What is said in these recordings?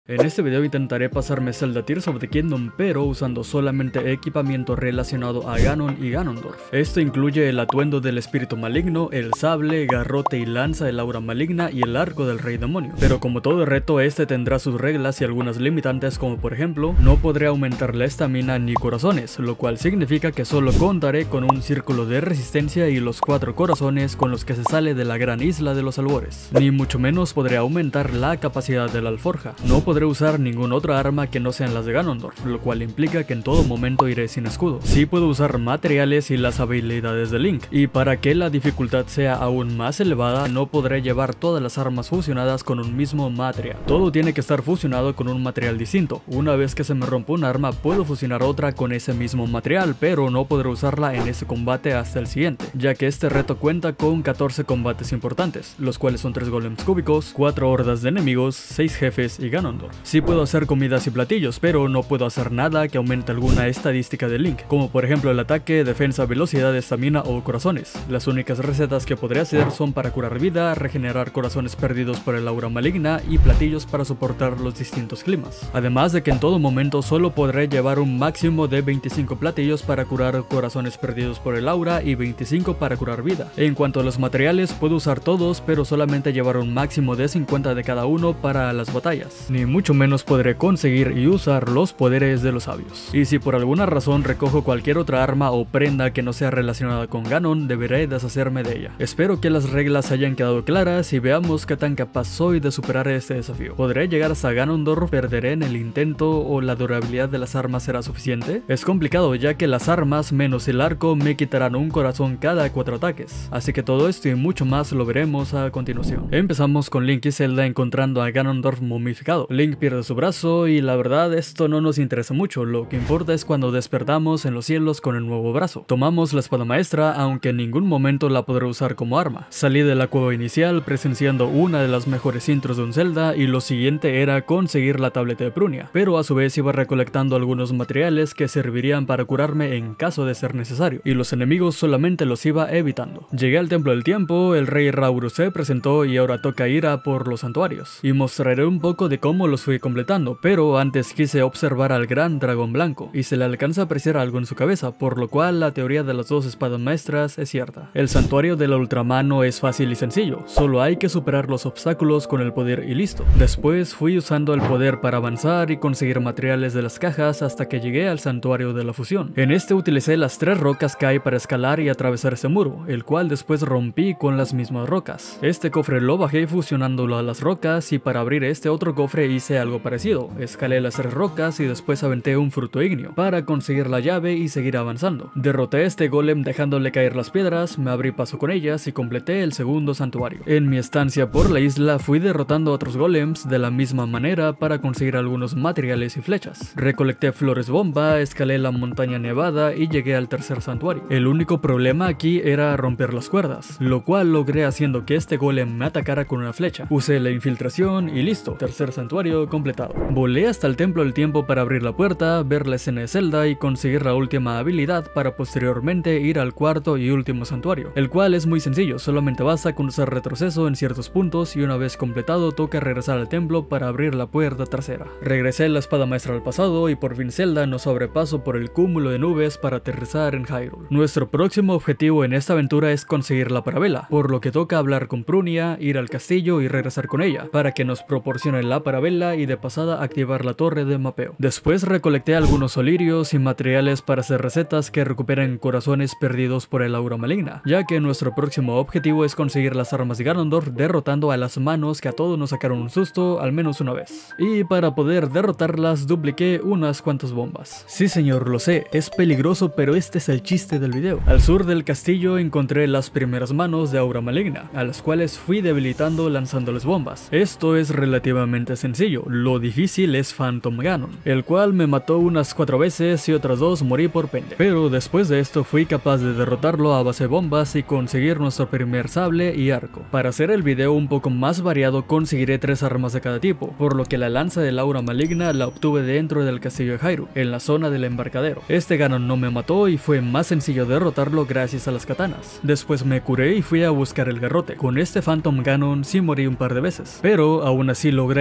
En este video intentaré pasarme Zelda Tears of the Kingdom, pero usando solamente equipamiento relacionado a Ganon y Ganondorf. Esto incluye el atuendo del espíritu maligno, el sable, garrote y lanza del aura maligna y el arco del rey demonio. Pero como todo reto, este tendrá sus reglas y algunas limitantes, como por ejemplo, no podré aumentar la estamina ni corazones, lo cual significa que solo contaré con un círculo de resistencia y los 4 corazones con los que se sale de la gran isla de los albores. Ni mucho menos podré aumentar la capacidad de la alforja. No podré usar ninguna otra arma que no sean las de Ganondorf, lo cual implica que en todo momento iré sin escudo. Sí puedo usar materiales y las habilidades de Link, y para que la dificultad sea aún más elevada, no podré llevar todas las armas fusionadas con un mismo material. Todo tiene que estar fusionado con un material distinto. Una vez que se me rompa un arma, puedo fusionar otra con ese mismo material, pero no podré usarla en ese combate hasta el siguiente, ya que este reto cuenta con 14 combates importantes, los cuales son 3 golems cúbicos, 4 hordas de enemigos, 6 jefes y Ganondorf. Sí puedo hacer comidas y platillos, pero no puedo hacer nada que aumente alguna estadística de Link, como por ejemplo el ataque, defensa, velocidad, estamina o corazones. Las únicas recetas que podré hacer son para curar vida, regenerar corazones perdidos por el aura maligna y platillos para soportar los distintos climas. Además de que en todo momento solo podré llevar un máximo de 25 platillos para curar corazones perdidos por el aura y 25 para curar vida. En cuanto a los materiales, puedo usar todos, pero solamente llevar un máximo de 50 de cada uno para las batallas. Ni mucho menos podré conseguir y usar los poderes de los sabios. Y si por alguna razón recojo cualquier otra arma o prenda que no sea relacionada con Ganon, deberé deshacerme de ella. Espero que las reglas hayan quedado claras y veamos qué tan capaz soy de superar este desafío. ¿Podré llegar hasta Ganondorf? ¿Perderé en el intento o la durabilidad de las armas será suficiente? Es complicado, ya que las armas menos el arco me quitarán un corazón cada 4 ataques. Así que todo esto y mucho más lo veremos a continuación. Empezamos con Link y Zelda encontrando a Ganondorf momificado. Link pierde su brazo y la verdad esto no nos interesa mucho, lo que importa es cuando despertamos en los cielos con el nuevo brazo. Tomamos la espada maestra, aunque en ningún momento la podré usar como arma. Salí de la cueva inicial presenciando una de las mejores intros de un Zelda y lo siguiente era conseguir la tableta de Prunia, pero a su vez iba recolectando algunos materiales que servirían para curarme en caso de ser necesario, y los enemigos solamente los iba evitando. Llegué al templo del tiempo, el rey Rauru se presentó y ahora toca ir a por los santuarios, y mostraré un poco de cómo los fui completando, pero antes quise observar al gran dragón blanco, y se le alcanza a apreciar algo en su cabeza, por lo cual la teoría de las 2 espadas maestras es cierta. El santuario de la ultramano es fácil y sencillo, solo hay que superar los obstáculos con el poder y listo. Después fui usando el poder para avanzar y conseguir materiales de las cajas hasta que llegué al santuario de la fusión. En este utilicé las 3 rocas que hay para escalar y atravesar ese muro, el cual después rompí con las mismas rocas. Este cofre lo bajé fusionándolo a las rocas, y para abrir este otro cofre hice algo parecido. Escalé las 3 rocas y después aventé un fruto ígneo para conseguir la llave y seguir avanzando. Derroté a este golem dejándole caer las piedras, me abrí paso con ellas y completé el segundo santuario. En mi estancia por la isla fui derrotando a otros golems de la misma manera para conseguir algunos materiales y flechas. Recolecté flores bomba, escalé la montaña nevada y llegué al tercer santuario. El único problema aquí era romper las cuerdas, lo cual logré haciendo que este golem me atacara con una flecha. Usé la infiltración y listo, tercer santuario completado. Volé hasta el templo del tiempo para abrir la puerta, ver la escena de Zelda y conseguir la última habilidad para posteriormente ir al cuarto y último santuario, el cual es muy sencillo, solamente basta con usar retroceso en ciertos puntos y una vez completado toca regresar al templo para abrir la puerta tercera. Regresé la espada maestra al pasado y por fin Zelda nos abre paso por el cúmulo de nubes para aterrizar en Hyrule. Nuestro próximo objetivo en esta aventura es conseguir la parabela, por lo que toca hablar con Prunia, ir al castillo y regresar con ella, para que nos proporcione la parabela y de pasada activar la torre de mapeo. Después recolecté algunos olirios y materiales para hacer recetas que recuperen corazones perdidos por el aura maligna, ya que nuestro próximo objetivo es conseguir las armas de Ganondorf derrotando a las manos que a todos nos sacaron un susto al menos una vez. Y para poder derrotarlas dupliqué unas cuantas bombas. Sí señor, lo sé, es peligroso, pero este es el chiste del video. Al sur del castillo encontré las primeras manos de aura maligna, a las cuales fui debilitando lanzándoles bombas. Esto es relativamente sencillo, lo difícil es Phantom Ganon, el cual me mató unas 4 veces y otras 2 morí por pende. Pero después de esto fui capaz de derrotarlo a base de bombas y conseguir nuestro primer sable y arco. Para hacer el video un poco más variado conseguiré 3 armas de cada tipo, por lo que la lanza del aura maligna la obtuve dentro del castillo de Hyrule, en la zona del embarcadero. Este Ganon no me mató y fue más sencillo derrotarlo gracias a las katanas. Después me curé y fui a buscar el garrote. Con este Phantom Ganon sí morí un par de veces, pero aún así logré conseguir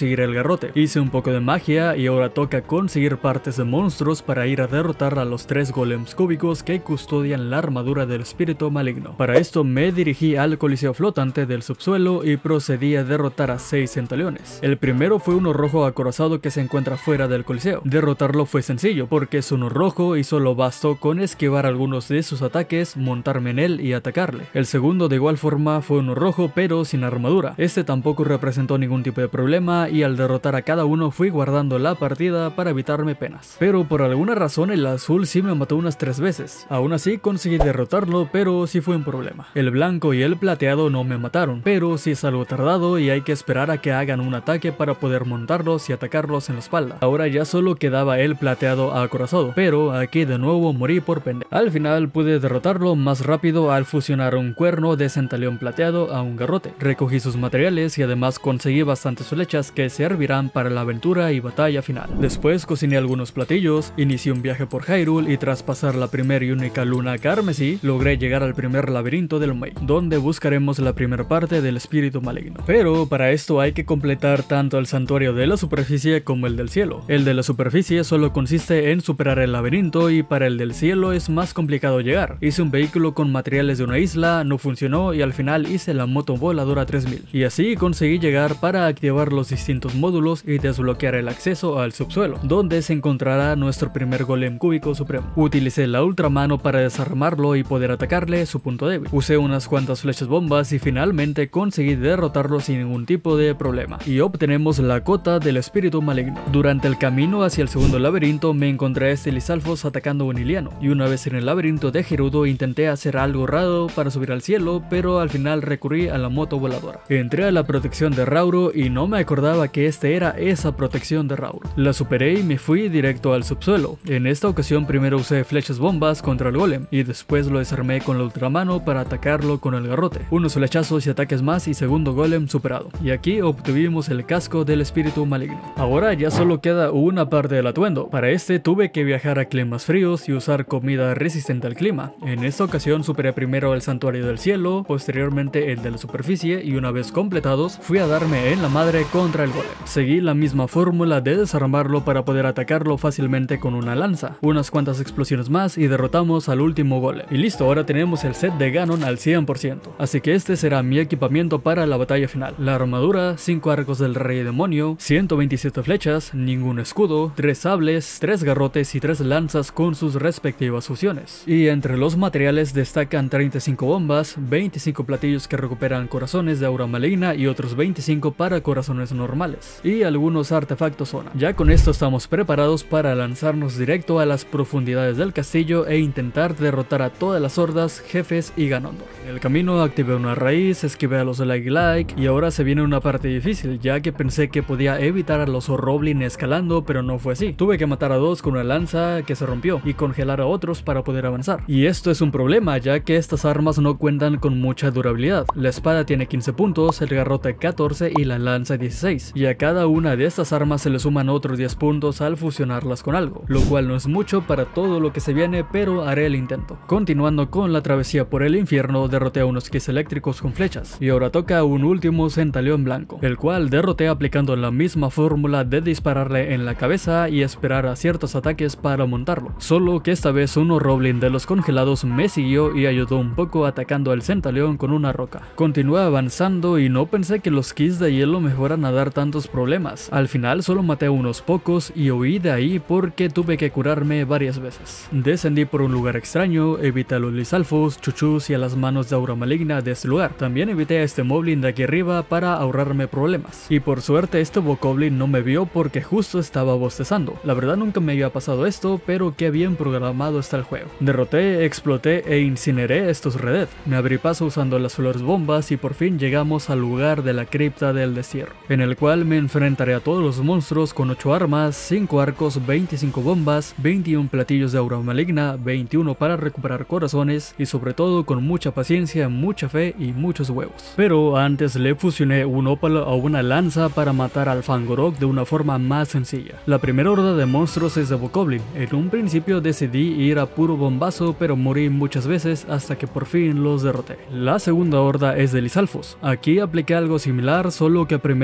conseguir el garrote. Hice un poco de magia y ahora toca conseguir partes de monstruos para ir a derrotar a los 3 golems cúbicos que custodian la armadura del espíritu maligno. Para esto me dirigí al coliseo flotante del subsuelo y procedí a derrotar a 6 centaleones. El primero fue uno rojo acorazado que se encuentra fuera del coliseo. Derrotarlo fue sencillo porque es uno rojo y solo bastó con esquivar algunos de sus ataques, montarme en él y atacarle. El segundo de igual forma fue uno rojo pero sin armadura. Este tampoco representó ningún tipo de problema y al derrotar a cada uno fui guardando la partida para evitarme penas. Pero por alguna razón el azul sí me mató unas 3 veces. Aún así conseguí derrotarlo, pero sí fue un problema. El blanco y el plateado no me mataron, pero sí es algo tardado y hay que esperar a que hagan un ataque para poder montarlos y atacarlos en la espalda. Ahora ya solo quedaba el plateado acorazado, pero aquí de nuevo morí por pendejo. Al final pude derrotarlo más rápido al fusionar un cuerno de centaleón plateado a un garrote. Recogí sus materiales y además conseguí bastantes flechas que servirán para la aventura y batalla final. Después cociné algunos platillos, inicié un viaje por Hyrule y tras pasar la primera y única luna carmesí, logré llegar al primer laberinto del Mei, donde buscaremos la primera parte del espíritu maligno. Pero para esto hay que completar tanto el santuario de la superficie como el del cielo. El de la superficie solo consiste en superar el laberinto y para el del cielo es más complicado llegar. Hice un vehículo con materiales de una isla, no funcionó y al final hice la moto voladora 3000. Y así conseguí llegar para activar los distintos módulos y desbloquear el acceso al subsuelo, donde se encontrará nuestro primer golem cúbico supremo. Utilicé la ultramano para desarmarlo y poder atacarle su punto débil. Usé unas cuantas flechas bombas y finalmente conseguí derrotarlo sin ningún tipo de problema. Y obtenemos la cota del espíritu maligno. Durante el camino hacia el segundo laberinto me encontré a este Lizalfos atacando a un Iliano. Y una vez en el laberinto de Gerudo intenté hacer algo raro para subir al cielo, pero al final recurrí a la moto voladora. Entré a la protección de Rauro y no me acordaba que este era esa protección de Rauro. La superé y me fui directo al subsuelo. En esta ocasión primero usé flechas bombas contra el golem y después lo desarmé con la ultramano para atacarlo con el garrote. Unos flechazos y ataques más y segundo golem superado. Y aquí obtuvimos el casco del espíritu maligno. Ahora ya solo queda una parte del atuendo. Para este tuve que viajar a climas fríos y usar comida resistente al clima. En esta ocasión superé primero el santuario del cielo, posteriormente el de la superficie y una vez completados fui a darme en la madre contra el golem. Seguí la misma fórmula de desarmarlo para poder atacarlo fácilmente con una lanza. Unas cuantas explosiones más y derrotamos al último golem. Y listo, ahora tenemos el set de Ganon al 100%. Así que este será mi equipamiento para la batalla final. La armadura, 5 arcos del rey demonio, 127 flechas, ningún escudo, 3 sables, 3 garrotes y 3 lanzas con sus respectivas fusiones. Y entre los materiales destacan 35 bombas, 25 platillos que recuperan corazones de aura maligna y otros 25 para corazones normales. Y algunos artefactos zona. Ya con esto estamos preparados para lanzarnos directo a las profundidades del castillo e intentar derrotar a todas las hordas, jefes y Ganondorf. En el camino activé una raíz, esquivé a los like y ahora se viene una parte difícil, ya que pensé que podía evitar a los Horroblin escalando, pero no fue así. Tuve que matar a 2 con una lanza que se rompió y congelar a otros para poder avanzar. Y esto es un problema, ya que estas armas no cuentan con mucha durabilidad. La espada tiene 15 puntos, el garrote 14 y la lanza 16. Y a cada una de estas armas se le suman otros 10 puntos al fusionarlas con algo, lo cual no es mucho para todo lo que se viene, pero haré el intento. Continuando con la travesía por el infierno, derroté a unos Kiss eléctricos con flechas, y ahora toca un último centaleón blanco, el cual derroté aplicando la misma fórmula de dispararle en la cabeza y esperar a ciertos ataques para montarlo, solo que esta vez un Horroblin de los congelados me siguió y ayudó un poco atacando al centaleón con una roca. Continué avanzando y no pensé que los Kiss de hielo me fueran a dar tantos problemas. Al final solo maté a unos pocos y huí de ahí porque tuve que curarme varias veces. Descendí por un lugar extraño, evité a los Lizalfos, chuchus y a las manos de aura maligna de este lugar. También evité a este moblin de aquí arriba para ahorrarme problemas. Y por suerte este bokoblin no me vio porque justo estaba bostezando. La verdad nunca me había pasado esto, pero qué bien programado está el juego. Derroté, exploté e incineré estos Red Dead. Me abrí paso usando las flores bombas y por fin llegamos al lugar de la cripta del destierro, en el cual me enfrentaré a todos los monstruos con 8 armas, 5 arcos, 25 bombas, 21 platillos de aura maligna, 21 para recuperar corazones y sobre todo con mucha paciencia, mucha fe y muchos huevos. Pero antes le fusioné un ópalo a una lanza para matar al Fangorok de una forma más sencilla. La primera horda de monstruos es de bokoblin. En un principio decidí ir a puro bombazo, pero morí muchas veces hasta que por fin los derroté. La segunda horda es de Lizalfos. Aquí apliqué algo similar, solo que primero usé un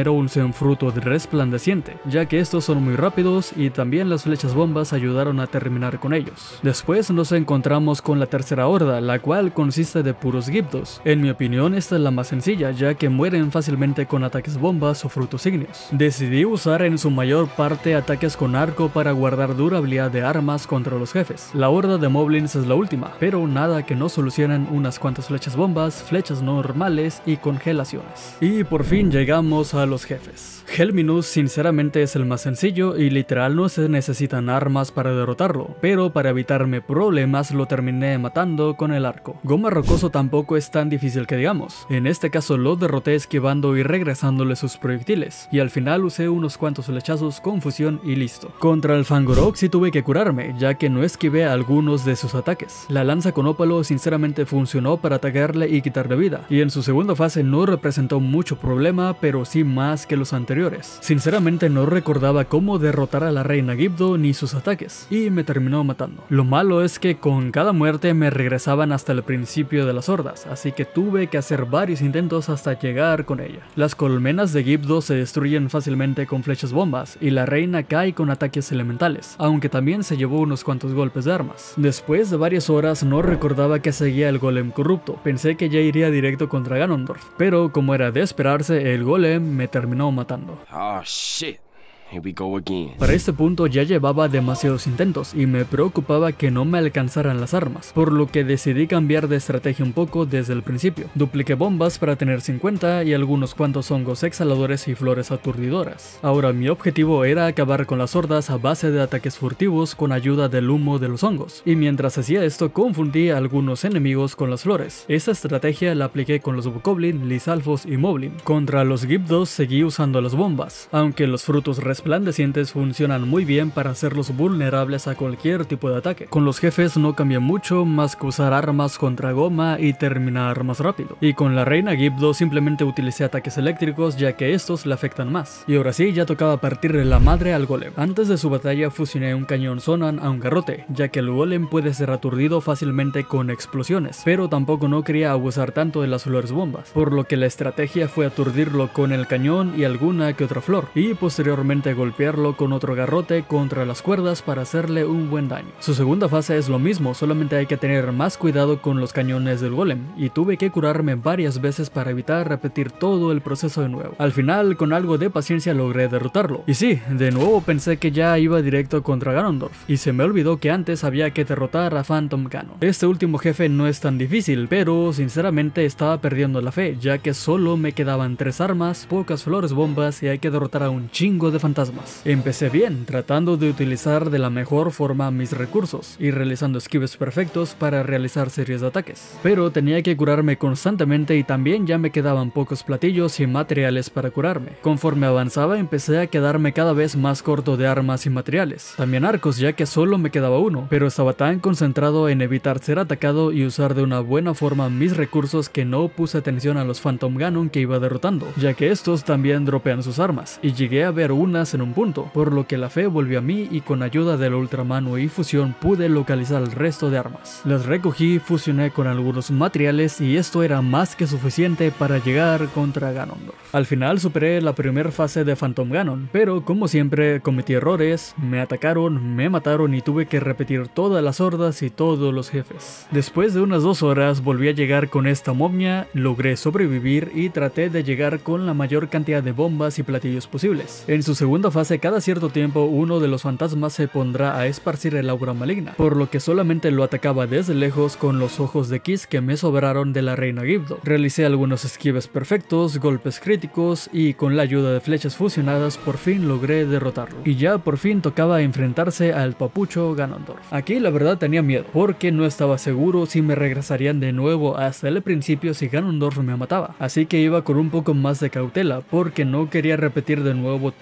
buen fruto resplandeciente, ya que estos son muy rápidos y también las flechas bombas ayudaron a terminar con ellos. Después nos encontramos con la tercera horda, la cual consiste de puros Gypdos. En mi opinión esta es la más sencilla, ya que mueren fácilmente con ataques bombas o frutos ígneos. Decidí usar en su mayor parte ataques con arco para guardar durabilidad de armas contra los jefes. La horda de moblins es la última, pero nada que no solucionen unas cuantas flechas bombas, flechas normales y congelaciones. Y por fin llegamos a los jefes. Helminus sinceramente es el más sencillo y literal no se necesitan armas para derrotarlo, pero para evitarme problemas lo terminé matando con el arco. Goma Rocoso tampoco es tan difícil que digamos, en este caso lo derroté esquivando y regresándole sus proyectiles, y al final usé unos cuantos flechazos con fusión y listo. Contra el Fangorok sí tuve que curarme, ya que no esquivé algunos de sus ataques. La lanza con ópalo sinceramente funcionó para atacarle y quitarle vida, y en su segunda fase no representó mucho problema, pero sí más que los anteriores. Sinceramente no recordaba cómo derrotar a la reina Gypdo ni sus ataques, y me terminó matando. Lo malo es que con cada muerte me regresaban hasta el principio de las hordas, así que tuve que hacer varios intentos hasta llegar con ella. Las colmenas de Gypdo se destruyen fácilmente con flechas bombas, y la reina cae con ataques elementales, aunque también se llevó unos cuantos golpes de armas. Después de varias horas no recordaba que seguía el golem corrupto, pensé que ya iría directo contra Ganondorf, pero como era de esperarse, el golem me terminó matando. Oh shit. Here we go again. Para este punto ya llevaba demasiados intentos y me preocupaba que no me alcanzaran las armas, por lo que decidí cambiar de estrategia un poco desde el principio. Dupliqué bombas para tener 50 y algunos cuantos hongos exhaladores y flores aturdidoras. Ahora mi objetivo era acabar con las hordas a base de ataques furtivos con ayuda del humo de los hongos, y mientras hacía esto confundí a algunos enemigos con las flores. Esa estrategia la apliqué con los Bokoblin, Lizalfos y Moblin. Contra los Gypdos seguí usando las bombas, aunque los frutos resplandecientes funcionan muy bien para hacerlos vulnerables a cualquier tipo de ataque. Con los jefes no cambia mucho más que usar armas contra goma y terminar más rápido. Y con la reina Gypdo simplemente utilicé ataques eléctricos, ya que estos le afectan más. Y ahora sí, ya tocaba partirle la madre al golem. Antes de su batalla fusioné un cañón Sonan a un garrote, ya que el golem puede ser aturdido fácilmente con explosiones, pero tampoco no quería abusar tanto de las flores bombas, por lo que la estrategia fue aturdirlo con el cañón y alguna que otra flor, y posteriormente golpearlo con otro garrote contra las cuerdas para hacerle un buen daño. Su segunda fase es lo mismo, solamente hay que tener más cuidado con los cañones del golem, y tuve que curarme varias veces para evitar repetir todo el proceso de nuevo. Al final, con algo de paciencia logré derrotarlo. Y sí, de nuevo pensé que ya iba directo contra Ganondorf, y se me olvidó que antes había que derrotar a Phantom Ganon. Este último jefe no es tan difícil, pero sinceramente estaba perdiendo la fe, ya que solo me quedaban 3 armas, pocas flores bombas y hay que derrotar a un chingo de fantasmas. Empecé bien, tratando de utilizar de la mejor forma mis recursos y realizando esquives perfectos para realizar series de ataques, pero tenía que curarme constantemente y también ya me quedaban pocos platillos y materiales para curarme. Conforme avanzaba empecé a quedarme cada vez más corto de armas y materiales, también arcos, ya que solo me quedaba uno, pero estaba tan concentrado en evitar ser atacado y usar de una buena forma mis recursos que no puse atención a los Phantom Ganon que iba derrotando, ya que estos también dropean sus armas, y llegué a ver unas en un punto, por lo que la fe volvió a mí y con ayuda del ultramano y fusión pude localizar el resto de armas. Las recogí, fusioné con algunos materiales y esto era más que suficiente para llegar contra Ganondorf. Al final superé la primera fase de Phantom Ganon, pero como siempre cometí errores, me atacaron, me mataron y tuve que repetir todas las hordas y todos los jefes. Después de unas 2 horas volví a llegar con esta momia, logré sobrevivir y traté de llegar con la mayor cantidad de bombas y platillos posibles. En su segunda fase cada cierto tiempo uno de los fantasmas se pondrá a esparcir el aura maligna, por lo que solamente lo atacaba desde lejos con los ojos de Kiss que me sobraron de la reina Gypdo. Realicé algunos esquives perfectos, golpes críticos y con la ayuda de flechas fusionadas por fin logré derrotarlo. Y ya por fin tocaba enfrentarse al papucho Ganondorf. Aquí la verdad tenía miedo, porque no estaba seguro si me regresarían de nuevo hasta el principio si Ganondorf me mataba, así que iba con un poco más de cautela porque no quería repetir de nuevo todo el proceso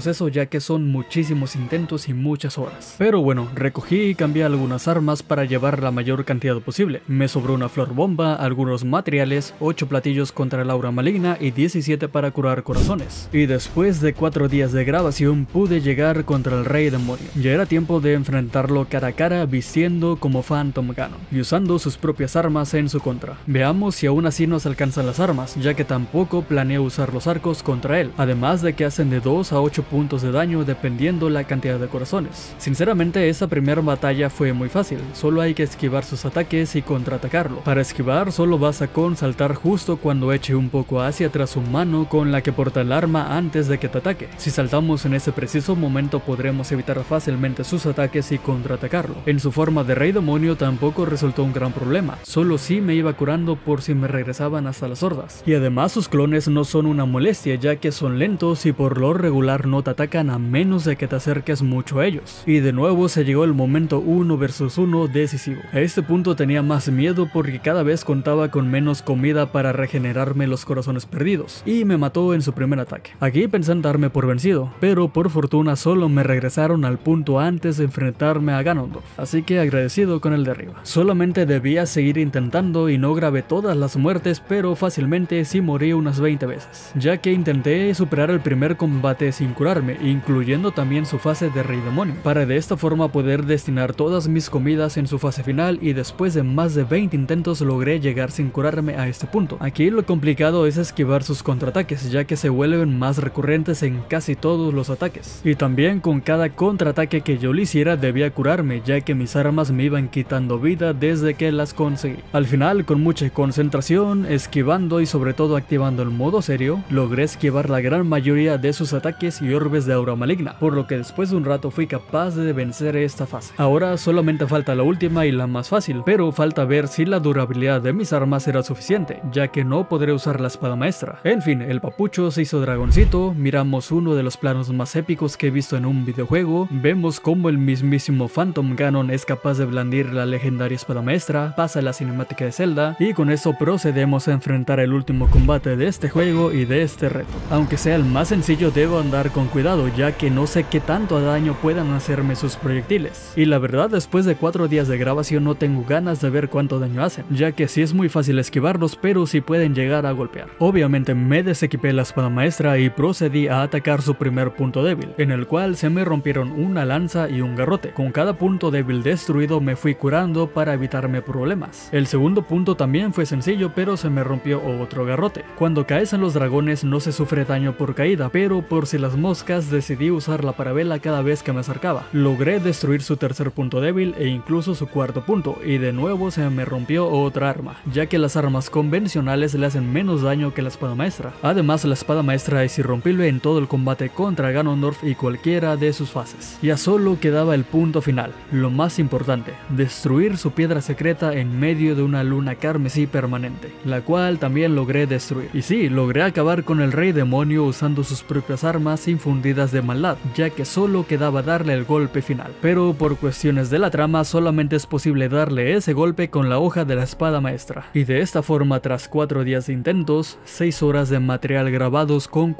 proceso, ya que son muchísimos intentos y muchas horas. Pero bueno, recogí y cambié algunas armas para llevar la mayor cantidad posible. Me sobró una flor bomba, algunos materiales, 8 platillos contra el aura maligna y 17 para curar corazones. Y después de 4 días de grabación pude llegar contra el rey demonio. Ya era tiempo de enfrentarlo cara a cara vistiendo como Phantom Ganon y usando sus propias armas en su contra. Veamos si aún así nos alcanzan las armas, ya que tampoco planeo usar los arcos contra él, además de que hacen de 2 a 8 puntos de daño dependiendo la cantidad de corazones. Sinceramente esa primera batalla fue muy fácil, solo hay que esquivar sus ataques y contraatacarlo. Para esquivar solo basta con saltar justo cuando eche un poco hacia atrás su mano con la que porta el arma antes de que te ataque. Si saltamos en ese preciso momento podremos evitar fácilmente sus ataques y contraatacarlo. En su forma de rey demonio tampoco resultó un gran problema, solo sí me iba curando por si me regresaban hasta las hordas. Y además sus clones no son una molestia, ya que son lentos y por lo regular no te atacan a menos de que te acerques mucho a ellos. Y de nuevo se llegó el momento 1 versus 1 decisivo. A este punto tenía más miedo porque cada vez contaba con menos comida para regenerarme los corazones perdidos, y me mató en su primer ataque. Aquí pensé en darme por vencido, pero por fortuna solo me regresaron al punto antes de enfrentarme a Ganondorf, así que agradecido con el de arriba. Solamente debía seguir intentando y no grabé todas las muertes, pero fácilmente sí morí unas 20 veces, ya que intenté superar el primer combate sin curarme, incluyendo también su fase de rey demonio, para de esta forma poder destinar todas mis comidas en su fase final, y después de más de 20 intentos logré llegar sin curarme a este punto. Aquí lo complicado es esquivar sus contraataques, ya que se vuelven más recurrentes en casi todos los ataques, y también con cada contraataque que yo le hiciera debía curarme, ya que mis armas me iban quitando vida desde que las conseguí. Al final, con mucha concentración, esquivando y sobre todo activando el modo serio, logré esquivar la gran mayoría de sus ataques y orbes de aura maligna, por lo que después de un rato fui capaz de vencer esta fase. Ahora solamente falta la última y la más fácil, pero falta ver si la durabilidad de mis armas será suficiente, ya que no podré usar la espada maestra. En fin, el papucho se hizo dragoncito, miramos uno de los planos más épicos que he visto en un videojuego, vemos cómo el mismísimo Phantom Ganon es capaz de blandir la legendaria espada maestra, pasa la cinemática de Zelda, y con eso procedemos a enfrentar el último combate de este juego y de este reto. Aunque sea el más sencillo, debo andar con cuidado, ya que no sé qué tanto daño puedan hacerme sus proyectiles, y la verdad después de 4 días de grabación no tengo ganas de ver cuánto daño hacen, ya que sí es muy fácil esquivarlos, pero sí pueden llegar a golpear. Obviamente me desequipé la espada maestra y procedí a atacar su primer punto débil, en el cual se me rompieron una lanza y un garrote. Con cada punto débil destruido me fui curando para evitarme problemas. El segundo punto también fue sencillo, pero se me rompió otro garrote. Cuando caes en los dragones no se sufre daño por caída, pero por si las moscas decidí usar la parabela cada vez que me acercaba. Logré destruir su tercer punto débil e incluso su cuarto punto, y de nuevo se me rompió otra arma, ya que las armas convencionales le hacen menos daño que la espada maestra. Además, la espada maestra es irrompible en todo el combate contra Ganondorf y cualquiera de sus fases. Ya solo quedaba el punto final, lo más importante, destruir su piedra secreta en medio de una luna carmesí permanente, la cual también logré destruir. Y sí, logré acabar con el rey demonio usando sus propias armas infundidas de maldad, ya que solo quedaba darle el golpe final. Pero por cuestiones de la trama solamente es posible darle ese golpe con la hoja de la espada maestra. Y de esta forma, tras 4 días de intentos, 6 horas de material grabados con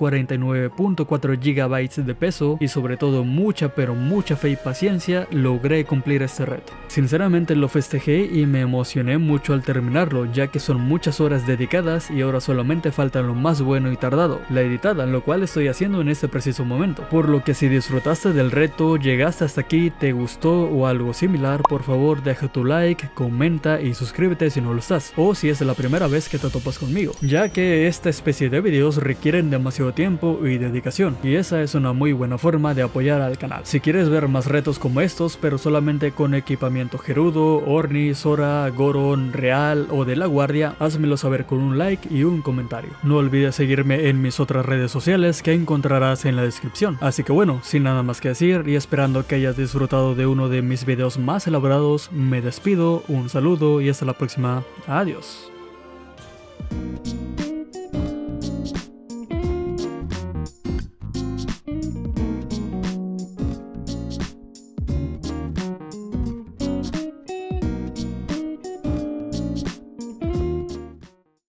49.4 GB de peso y sobre todo mucha pero mucha fe y paciencia, logré cumplir este reto. Sinceramente lo festejé y me emocioné mucho al terminarlo, ya que son muchas horas dedicadas y ahora solamente falta lo más bueno y tardado, la editada, lo cual estoy haciendo en este preciso momento. Por lo que si disfrutaste del reto, llegaste hasta aquí, te gustó o algo similar, por favor deja tu like, comenta y suscríbete si no lo estás, o si es la primera vez que te topas conmigo, ya que esta especie de videos requieren demasiado tiempo y dedicación, y esa es una muy buena forma de apoyar al canal. Si quieres ver más retos como estos, pero solamente con equipamiento Gerudo, Orni, Sora, Goron, Real o de la Guardia, házmelo saber con un like y un comentario. No olvides seguirme en mis otras redes sociales que encontrarás en la descripción. Así que bueno, sin nada más que decir y esperando que hayas disfrutado de uno de mis videos más elaborados, me despido, un saludo y hasta la próxima. Adiós.